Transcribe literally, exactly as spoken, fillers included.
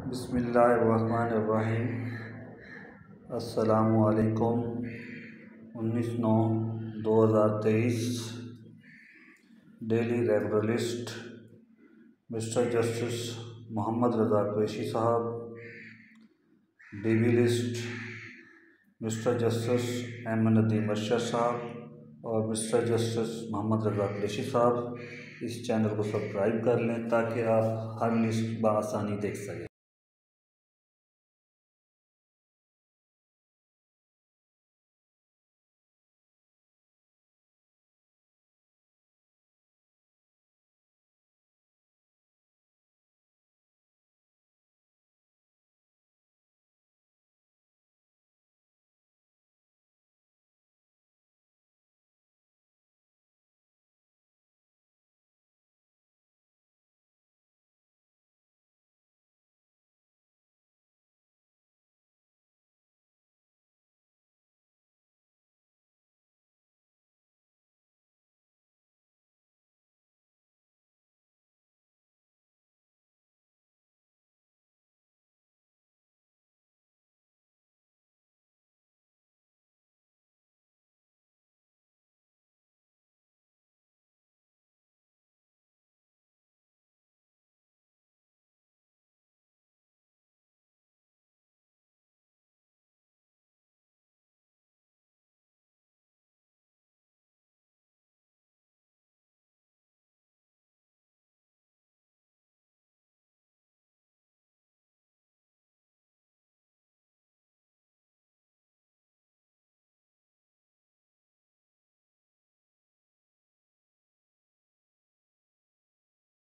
बिस्मिल्लाहिर्रहमानिर्रहीम। अस्सलामुअलैकुम। उन्नीस नौ दो हज़ार तेईस। डेली रेगुलरिस्ट मिस्टर जस्टिस मोहम्मद रज़ा कुरैशी साहब। बीबी list mister justice Ahmad Nadeem Arshad साहब और मिस्टर जस्टिस मोहम्मद रज़ा कुरैशी साहब। इस चैनल को सब्सक्राइब कर लें ताकि आप हर लिस्ट बआसानी देख सकें।